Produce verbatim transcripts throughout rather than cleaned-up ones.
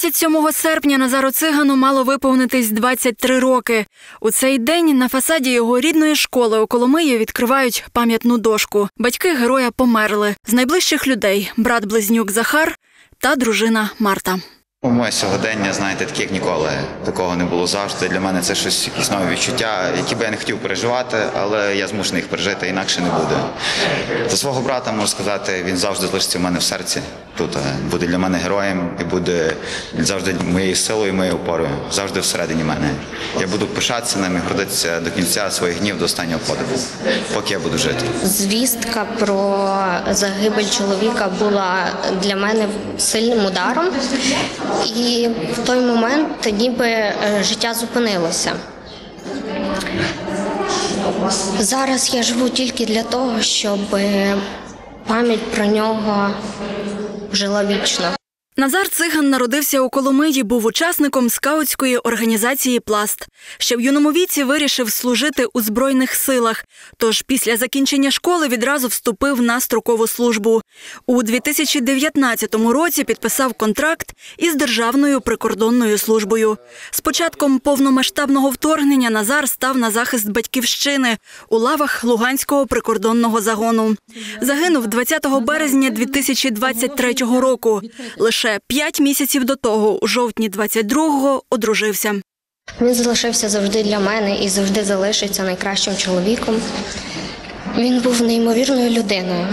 двадцять сьомого серпня Назару Цигану мало виповнитись двадцять три роки. У цей день на фасаді його рідної школи у Коломиї відкривають пам'ятну дошку. Батьки героя померли. З найближчих людей – брат-близнюк Захар та дружина Марта. Моє сьогодення, знаєте, таке як ніколи. Такого не було завжди. Для мене це щось, якісь нові відчуття, які би я не хотів переживати, але я змушений їх пережити, інакше не буде. За свого брата, можу сказати, він завжди залишиться в мене в серці. Тут буде для мене героєм і буде завжди моєю силою, моєю опорою. Завжди всередині мене. Я буду пишатися ним і гордитися до кінця своїх днів, до останнього подиху, поки я буду жити. Звістка про загибель чоловіка була для мене сильним ударом. І в той момент ніби життя зупинилося. Зараз я живу тільки для того, щоб пам'ять про нього жила вічно. Назар Циган народився у Коломиї, був учасником скаутської організації «Пласт». Ще в юному віці вирішив служити у Збройних силах, тож після закінчення школи відразу вступив на строкову службу. У дві тисячі дев'ятнадцятому році підписав контракт із Державною прикордонною службою. З початком повномасштабного вторгнення Назар став на захист батьківщини у лавах Луганського прикордонного загону. Загинув двадцятого березня дві тисячі двадцять третього року. Лише Лише п'ять місяців до того, у жовтні двадцять другого, одружився. Він залишився завжди для мене і завжди залишиться найкращим чоловіком. Він був неймовірною людиною.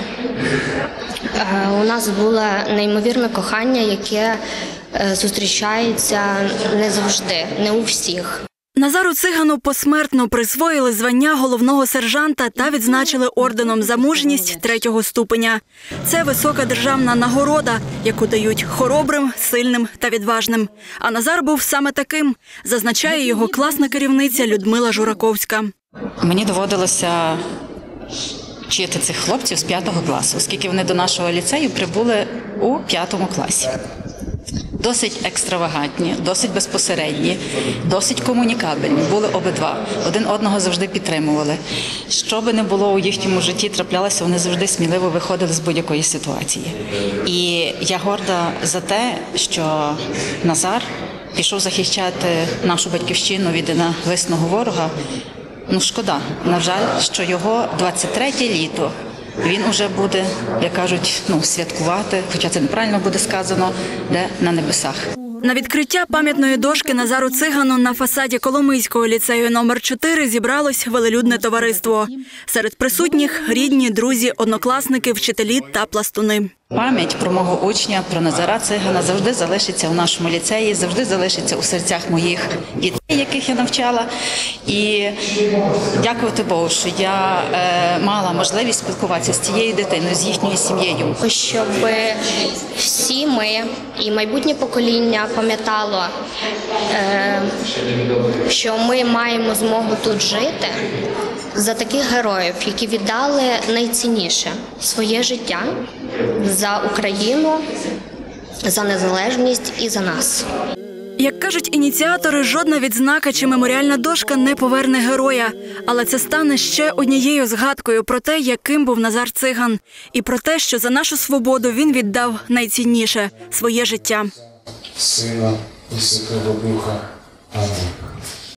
У нас було неймовірне кохання, яке зустрічається не завжди, не у всіх. Назару Цигану посмертно присвоїли звання головного сержанта та відзначили орденом за мужність третього ступеня. Це висока державна нагорода, яку дають хоробрим, сильним та відважним. А Назар був саме таким, зазначає його класна керівниця Людмила Жураковська. Мені доводилося вчити цих хлопців з п'ятого класу, оскільки вони до нашого ліцею прибули у п'ятому класі. Досить екстравагантні, досить безпосередні, досить комунікабельні. Були обидва. Один одного завжди підтримували. Що би не було у їхньому житті траплялося, вони завжди сміливо виходили з будь-якої ситуації. І я горда за те, що Назар пішов захищати нашу батьківщину від ненависного ворога. Ну, шкода, на жаль, що його двадцять третє літо він уже буде, як кажуть, ну, святкувати, хоча це неправильно буде сказано, де на небесах. На відкриття пам'ятної дошки Назару Цигану на фасаді Коломийського ліцею номер чотири зібралось велелюдне товариство. Серед присутніх – рідні, друзі, однокласники, вчителі та пластуни. Пам'ять про мого учня, про Назара Цигана завжди залишиться у нашому ліцеї, завжди залишиться у серцях моїх дітей, яких я навчала. І дякувати Богу, що я е, мала можливість спілкуватися з цією дитиною, з їхньою сім'єю. Щоб всі ми і майбутнє покоління пам'ятало, е, що ми маємо змогу тут жити за таких героїв, які віддали найцінніше – своє життя за Україну, за незалежність і за нас. Як кажуть ініціатори, жодна відзнака чи меморіальна дошка не поверне героя. Але це стане ще однією згадкою про те, яким був Назар Циган. І про те, що за нашу свободу він віддав найцінніше – своє життя. Сина і Святого Духа. Амінь.